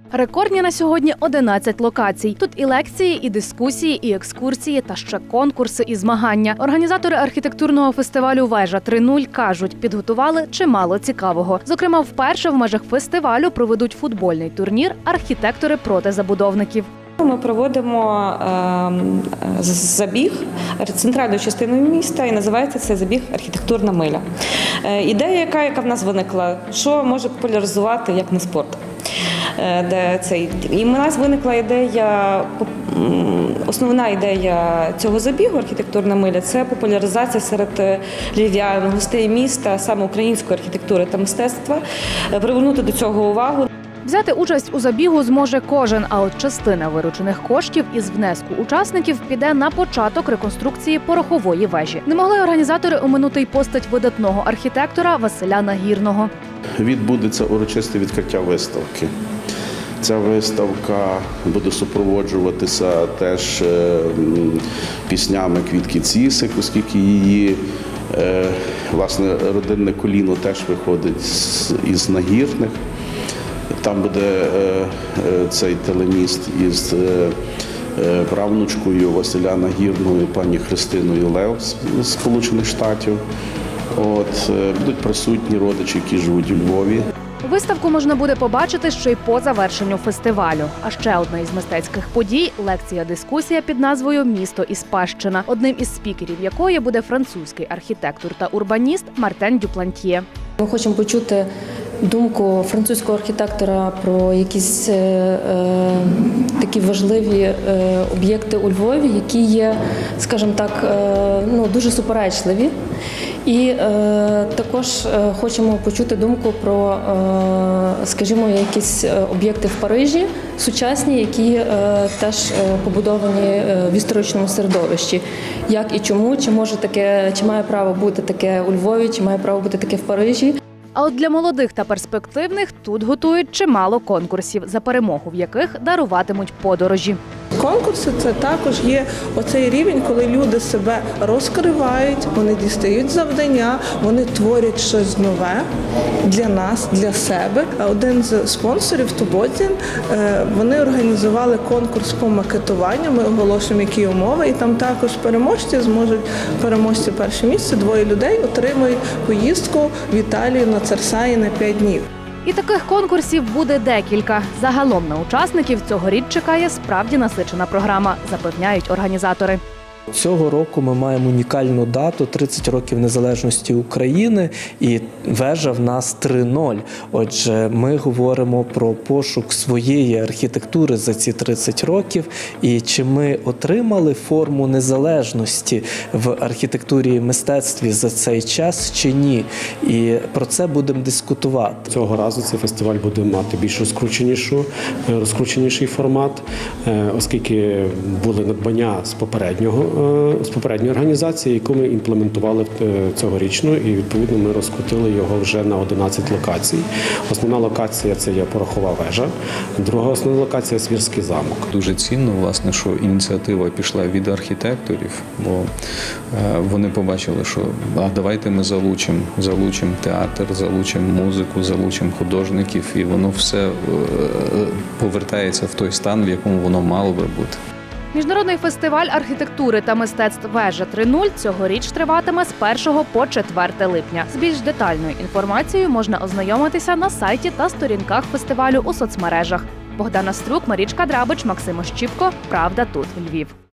Рекордні на сьогодні 11 локацій. Тут і лекції, і дискусії, і екскурсії, та ще конкурси і змагання. Організатори архітектурного фестивалю «Вежа 3.0» кажуть, підготували чимало цікавого. Зокрема, вперше в межах фестивалю проведуть футбольний турнір «Архітектори проти забудовників». Ми проводимо забіг центральною частиною міста, і називається цей забіг «Архітектурна миля». Ідея, яка в нас виникла, що може популяризувати, як не спорт. І в нас виникла ідея, основна ідея цього забігу «Архітектурна миля» – це популяризація серед львів'ян, гостей міста, саме української архітектури та мистецтва, привернути до цього увагу. Взяти участь у забігу зможе кожен, а от частина виручених коштів із внеску учасників піде на початок реконструкції порохової вежі. Не могли організатори оминути й постать видатного архітектора Василя Нагірного. Відбудеться урочисте відкриття виставки. Ця виставка буде супроводжуватися теж піснями Квітки Цісик, оскільки її власне родинне коліно теж виходить із Нагірних. Там буде цей телеміст із правнучкою Василя Нагірного, пані Христиною Лев з Сполучених Штатів. Будуть присутні родичі, які живуть у Львові. Виставку можна буде побачити ще й по завершенню фестивалю. А ще одна із мистецьких подій – лекція-дискусія під назвою «Місто і спадщина», одним із спікерів якої буде французький архітектор та урбаніст Мартен Дюплантьє. Ми хочемо почути думку французького архітектора про якісь такі важливі об'єкти у Львові, які є, скажімо так, дуже суперечливі. І також хочемо почути думку про, скажімо, якісь об'єкти в Парижі, сучасні, які теж побудовані в історичному середовищі. Як і чому, чи має право бути таке у Львові, чи має право бути таке в Парижі. А от для молодих та перспективних тут готують чимало конкурсів, за перемогу в яких даруватимуть подорожі. Конкурси – це також є оцей рівень, коли люди себе розкривають, вони дістають завдання, вони творять щось нове для нас, для себе. Один з спонсорів Туботін, вони організували конкурс по макетуванню, ми оголошуємо, які умови, і там також переможці перше місце, 2 людей отримують поїздку в Італію на Церсаї на 5 днів. І таких конкурсів буде декілька. Загалом на учасників цьогоріч чекає справді насичена програма, запевняють організатори. Цього року ми маємо унікальну дату – 30 років незалежності України, і вежа в нас 3.0. Отже, ми говоримо про пошук своєї архітектури за ці 30 років, і чи ми отримали форму незалежності в архітектурі і мистецтві за цей час, чи ні. І про це будемо дискутувати. Цього разу цей фестиваль буде мати більш розкрученіший формат, оскільки були надбання з попередньої організації, яку ми імплементували цьогорічно, і відповідно ми розкрутили його вже на 11 локацій. Основна локація – це є порохова вежа, друга основна локація – Свірський замок. Дуже цінно, власне, що ініціатива пішла від архітекторів, бо вони побачили, що давайте ми залучимо театр, залучимо музику, залучимо художників, і воно все повертається в той стан, в якому воно мало би бути. Міжнародний фестиваль архітектури та мистецтв «Вежа 3.0» цьогоріч триватиме з 1 по 4 липня. З більш детальною інформацією можна ознайомитися на сайті та сторінках фестивалю у соцмережах. Богдана Струк, Марічка Драбич, Максим Ощіпко. Правда тут, Львів.